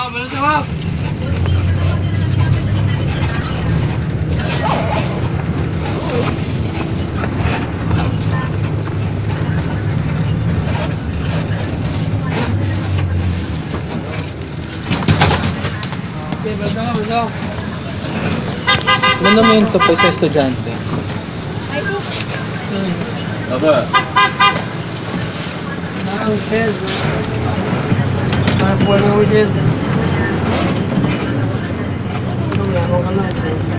Monumento pa sa estudyante. Aba. Ang sel. Para po na ako sel. Ano ka na?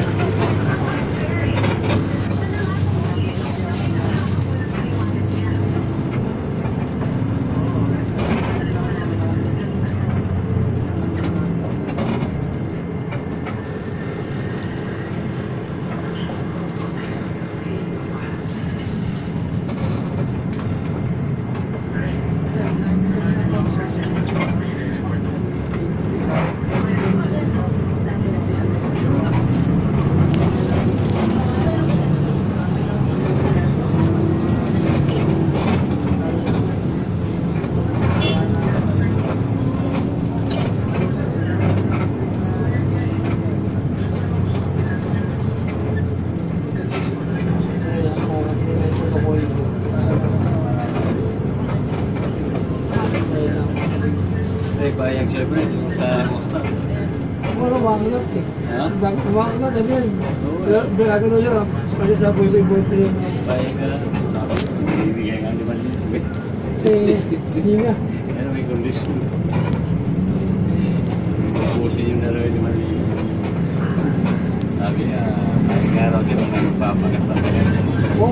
Bayang siyempre sa Costa. Ano bangat eh. Ha? Bangat eh yun. Dalaga na siya. Kasi sa buhay-buhay pa rin. Bayang ka. Sabi, bibigyan nga naman yung Hindi nga. pero may kondisyon. Pupusin yung dalawa yung mali. Sabi niya, bayang nga raw siya na nagpapagat sa bayan niya. Oh.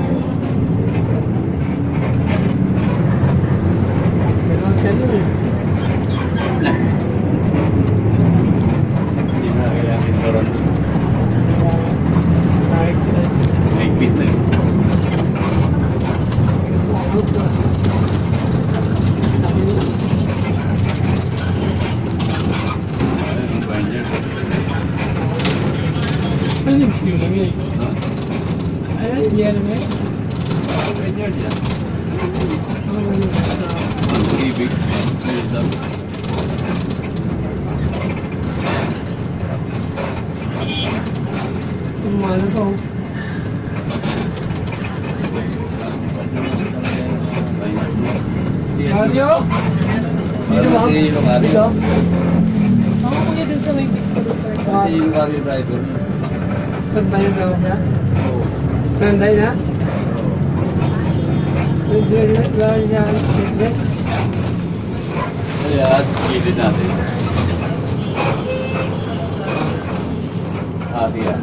Ganun siya yun eh. Hindi na kaya sinturon. Naigpit na yun. Anong buwan niya? Ano yung siyo lang yun? Ano yung siyo lang yun? Buwan niya niya. Ano yung sa... Ang ibig. Ayos lang. Umano ko. Mario? Dito ba? Dito? Ako kuya dun sa may Victor Park. Si yung carrier driver. Sanday na siya? Sanday na? Sanday na? Lari niya ang sanday? Kaya, gilid natin. Ate yan.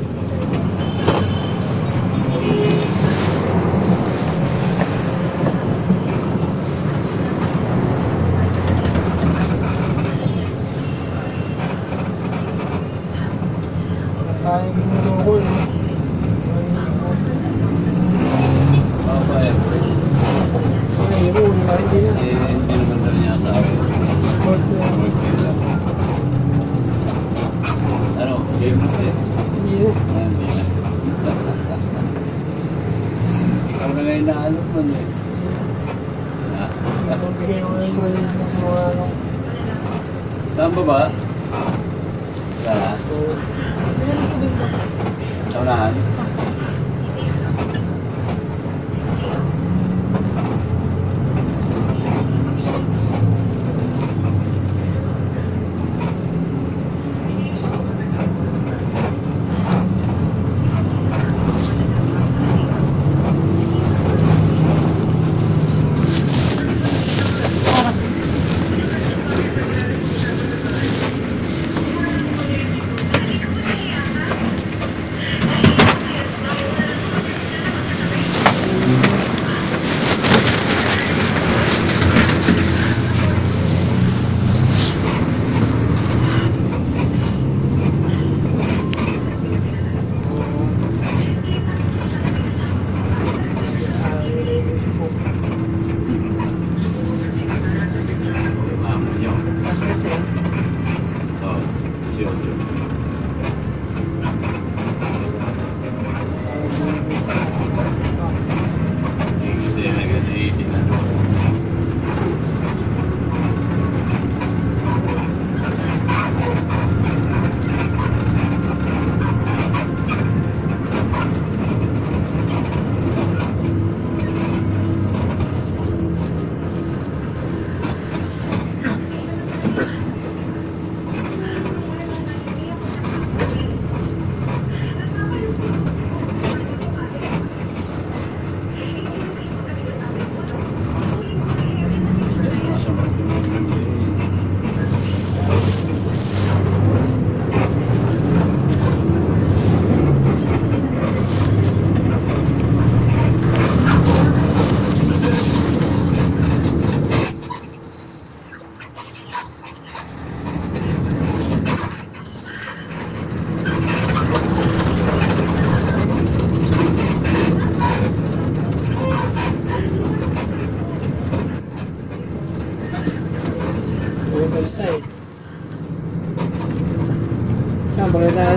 Kaya mo ko eh. Papaya. Ay, hero, hindi na. Hindi naman dali niya sa akin. Ano? Game mo din? Hindi na. Hindi na. Ikaw na ngayon naano nun eh. Bigay mo na yung mga ano. Saan ba ba? Saan? Meron ko dun ba? Sa unahan?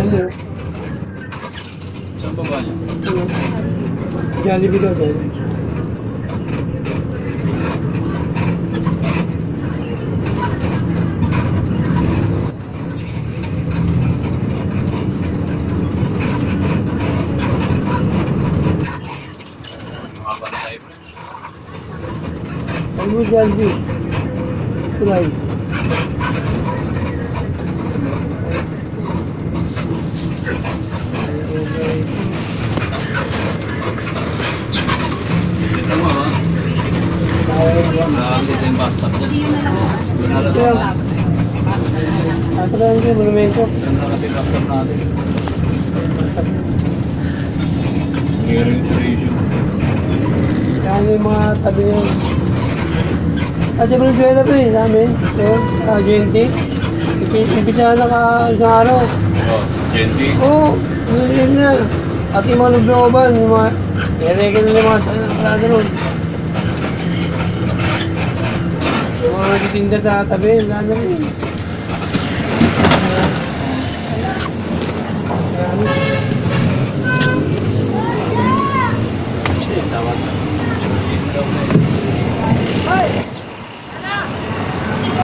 niya. Saan baba niya? Jollibee daw dyan. Mga bantay pa. Ano mo Jollibee? Tulay. Dito mo ba? Dito yung bus stop dyan. Doon na lang Kaya, sa ato lang yung monumento. doon na lang yung bus stop natin. Meron yung ratio. Kaya yung mga tabi yun. Kasi Valenzuela pa rin namin. Yun, GNT. Impisa na ka isang araw. Oh, Genti. Oo, yun na. At yung mga looban, yung mga i-regal na yung mga sarado nun. Yung mga nagtitinda sa tabi, lalo rin.